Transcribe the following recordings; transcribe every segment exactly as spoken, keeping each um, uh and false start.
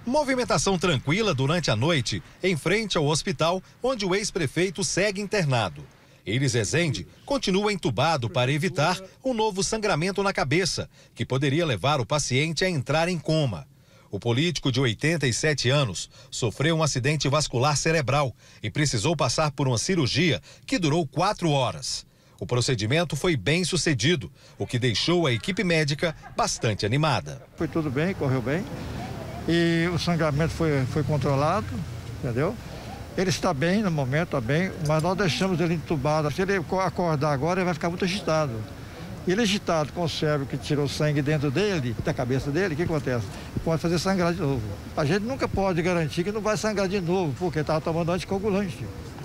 Movimentação tranquila durante a noite, em frente ao hospital, onde o ex-prefeito segue internado. Iris Rezende continua entubado para evitar um novo sangramento na cabeça, que poderia levar o paciente a entrar em coma. O político de oitenta e sete anos sofreu um acidente vascular cerebral e precisou passar por uma cirurgia que durou quatro horas. O procedimento foi bem sucedido, o que deixou a equipe médica bastante animada. Foi tudo bem, correu bem. E o sangramento foi, foi controlado, entendeu? Ele está bem no momento, está bem, mas nós deixamos ele entubado. Se ele acordar agora, ele vai ficar muito agitado. Ele agitado com o cérebro que tirou sangue dentro dele, da cabeça dele, o que acontece? Pode fazer sangrar de novo. A gente nunca pode garantir que não vai sangrar de novo, porque estava tomando anticoagulante.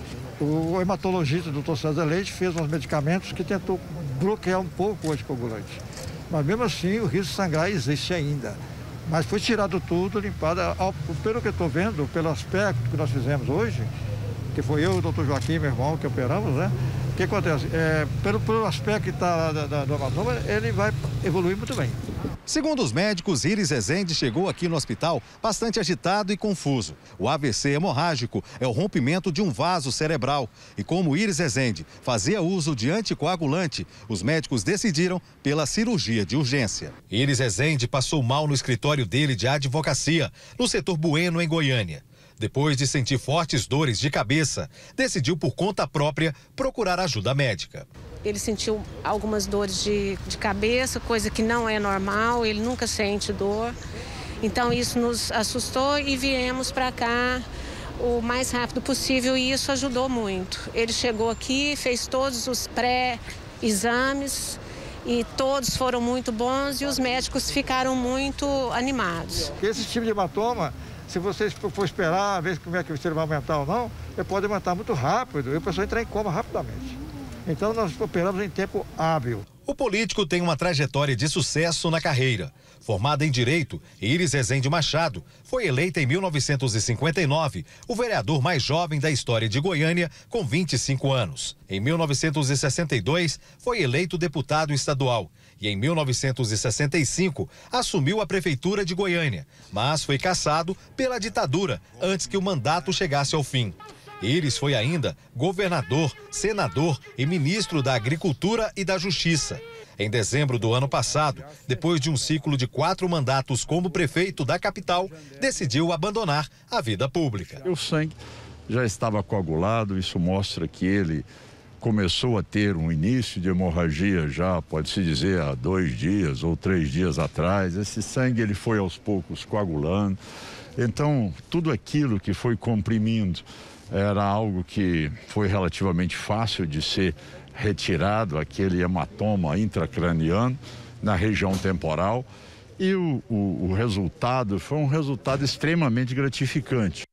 O hematologista, o doutor César Leite, fez uns medicamentos que tentou bloquear um pouco o anticoagulante. Mas mesmo assim, o risco de sangrar existe ainda. Mas foi tirado tudo, limpado. Pelo que eu estou vendo, pelo aspecto que nós fizemos hoje, que foi eu e o doutor Joaquim, meu irmão, que operamos, né? O que acontece? É, pelo, pelo aspecto que está do hematoma, ele vai evoluir muito bem. Segundo os médicos, Iris Rezende chegou aqui no hospital bastante agitado e confuso. O A V C hemorrágico é o rompimento de um vaso cerebral. E como Iris Rezende fazia uso de anticoagulante, os médicos decidiram pela cirurgia de urgência. Iris Rezende passou mal no escritório dele de advocacia, no setor Bueno, em Goiânia. Depois de sentir fortes dores de cabeça, decidiu por conta própria procurar ajuda médica. Ele sentiu algumas dores de, de cabeça, coisa que não é normal, ele nunca sente dor. Então isso nos assustou e viemos para cá o mais rápido possível e isso ajudou muito. Ele chegou aqui, fez todos os pré-exames e todos foram muito bons e os médicos ficaram muito animados. Esse tipo de hematoma, se você for esperar, ver como é que você vai aumentar ou não, ele pode aumentar muito rápido e a pessoa entrar em coma rapidamente. Então nós operamos em tempo hábil. O político tem uma trajetória de sucesso na carreira. Formada em Direito, Iris Rezende Machado foi eleita em mil novecentos e cinquenta e nove o vereador mais jovem da história de Goiânia, com vinte e cinco anos. Em mil novecentos e sessenta e dois, foi eleito deputado estadual. E em mil novecentos e sessenta e cinco, assumiu a prefeitura de Goiânia, mas foi cassado pela ditadura antes que o mandato chegasse ao fim. Iris foi ainda governador, senador e ministro da Agricultura e da Justiça. Em dezembro do ano passado, depois de um ciclo de quatro mandatos como prefeito da capital, decidiu abandonar a vida pública. O sangue já estava coagulado, isso mostra que ele começou a ter um início de hemorragia já, pode-se dizer, há dois dias ou três dias atrás. Esse sangue ele foi aos poucos coagulando. Então, tudo aquilo que foi comprimindo era algo que foi relativamente fácil de ser retirado, aquele hematoma intracraniano na região temporal. E o, o, o resultado foi um resultado extremamente gratificante.